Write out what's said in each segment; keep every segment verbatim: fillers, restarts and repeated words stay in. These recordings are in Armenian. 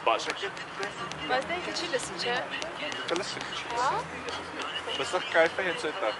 Բաժակ է։ Բայց դե ինքը չի լսի, չէ։ Կլսի, չի լսի։ Բայց սա կայֆ է հենց այդ է։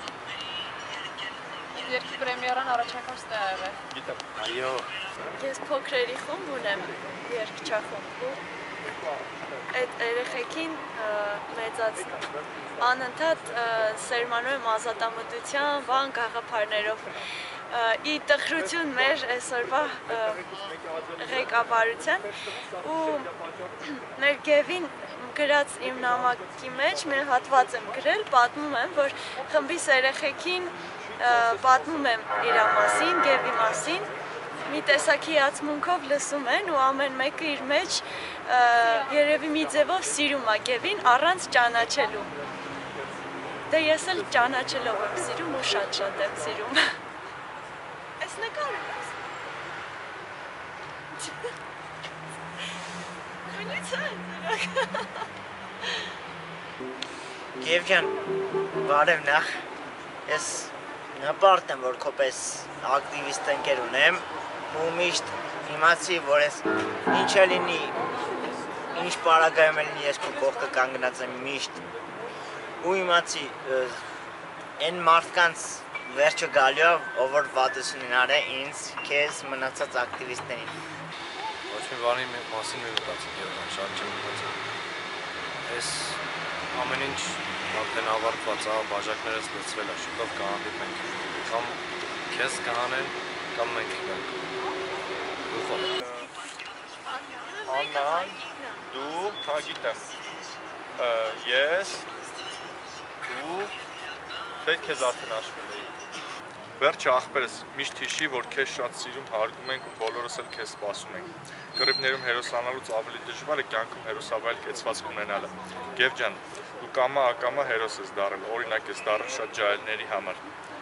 Երկի պրեմիերան առաջ անգամ ստե ա եղել։ Գիտեմ։ Այո։ Ես փոքրերի խումբ ունեմ, երգչախումբ ու այդ երեխեքին մեծացնում, անընդհատ սերմանում եմ ազատամտության, բան գաղափարներով, ի տխրություն մեր այսօրվա ղեկավարության ու մեր Գևին գրած իմ նամակի մեջ մի հատված եմ գրել, պատմում եմ, որ խմբիս երեխեքին պատմում եմ իր մասին, Գևի մասին, մի տեսակի հիացմունքով լսում են ու ամեն մեկը իր մեջ երևի մի ձևով սիրում է Գևին առանց ճանաչելու։ Դե ես էլ ճանաչելով եմ սիրում ու շատ-շատ եմ սիրում։ Այս նկարը ես։ Քունից է ծրակ։ Գև ջան, բարև նախ, ես նպարտ եմ, որ քոպես ակտիվիստ ընկեր ունեմ ու միշտ իմացի, որ ես ինչ է լինի, ինչ պարագայում է լինի, ես քո կողքը կանգնած եմ միշտ ու իմացի են մարդկանց վերջը գալու է, ով որ վատություն են արել ինձ, քեզ մնացած ակտիվիստներին։ Ոչ մի բանի մասին մի մտածի Գևան, շատ չեմ մտածի։ Ես ամեն ինչ արդեն ավարտված է, բաժակներս լցվել է, շուտով կհանդիպենք, կամ քեզ կհանեն, կամ մենք կգանք։ Աննան, դու, հա գիտեմ, ես, դու, պետք քեզ արդեն աշխվել էի։ Վերջը աղբերս միշտ հիշի, որ քեզ շատ սիրում, հարգում ենք ու բոլորս էլ քեզ սպասում ենք։ Կռիվներում հերոսանալուց ավելի դժվար է կյանքում հերոսավայել կեցվածք ունենալը։ Գև ջան, դու կամա ակամա հերոս ես դառել, օրինակ ես դառել շատ ջահելների համար։